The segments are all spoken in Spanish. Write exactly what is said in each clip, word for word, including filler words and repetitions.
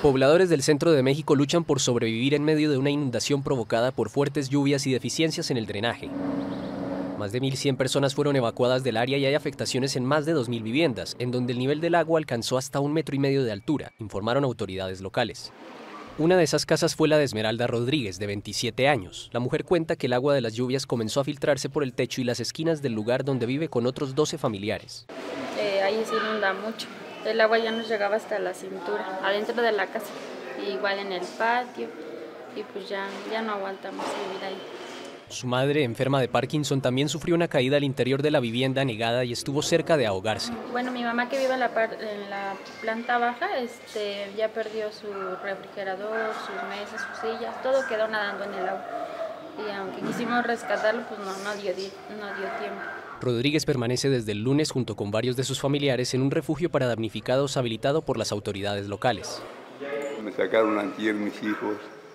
Pobladores del centro de México luchan por sobrevivir en medio de una inundación provocada por fuertes lluvias y deficiencias en el drenaje. Más de mil cien personas fueron evacuadas del área y hay afectaciones en más de dos mil viviendas, en donde el nivel del agua alcanzó hasta un metro y medio de altura, informaron autoridades locales. Una de esas casas fue la de Esmeralda Rodríguez, de veintisiete años. La mujer cuenta que el agua de las lluvias comenzó a filtrarse por el techo y las esquinas del lugar donde vive con otros doce familiares. Eh, ahí se inunda mucho. El agua ya nos llegaba hasta la cintura, adentro de la casa, igual en el patio, y pues ya, ya no aguantamos vivir ahí. Su madre, enferma de Parkinson, también sufrió una caída al interior de la vivienda anegada y estuvo cerca de ahogarse. Bueno, mi mamá, que vive en la, par en la planta baja, este, ya perdió su refrigerador, sus mesas, sus sillas, todo quedó nadando en el agua. Y aunque quisimos rescatarlo, pues no, no, dio, no dio tiempo. Rodríguez permanece desde el lunes junto con varios de sus familiares en un refugio para damnificados habilitado por las autoridades locales. Me sacaron antier mis hijos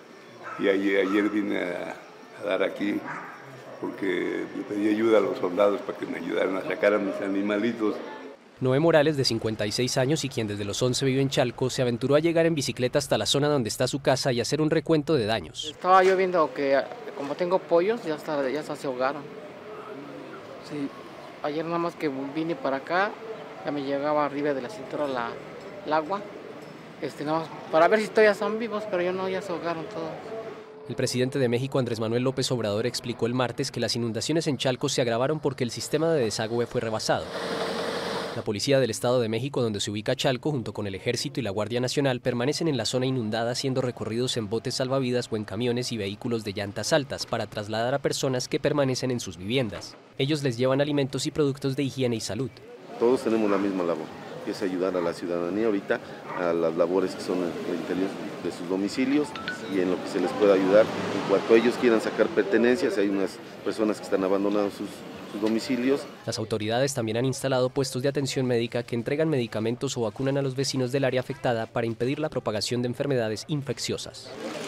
y ayer, ayer vine a, a dar aquí porque le pedí ayuda a los soldados para que me ayudaran a sacar a mis animalitos. Noé Morales, de cincuenta y seis años y quien desde los once vive en Chalco, se aventuró a llegar en bicicleta hasta la zona donde está su casa y hacer un recuento de daños. Estaba yo viendo que como tengo pollos, ya, está, ya se ahogaron. Sí, ayer nada más que vine para acá, ya me llegaba arriba de la cintura la, el agua, este, nada más para ver si todavía son vivos, pero yo no, ya se ahogaron todos. El presidente de México, Andrés Manuel López Obrador, explicó el martes que las inundaciones en Chalco se agravaron porque el sistema de desagüe fue rebasado. La Policía del Estado de México, donde se ubica Chalco, junto con el Ejército y la Guardia Nacional, permanecen en la zona inundada haciendo recorridos en botes salvavidas o en camiones y vehículos de llantas altas para trasladar a personas que permanecen en sus viviendas. Ellos les llevan alimentos y productos de higiene y salud. Todos tenemos la misma labor, que es ayudar a la ciudadanía ahorita a las labores que son en el interior de sus domicilios y en lo que se les pueda ayudar. En cuanto ellos quieran sacar pertenencias, hay unas personas que están abandonando sus domicilios. Las autoridades también han instalado puestos de atención médica que entregan medicamentos o vacunan a los vecinos del área afectada para impedir la propagación de enfermedades infecciosas.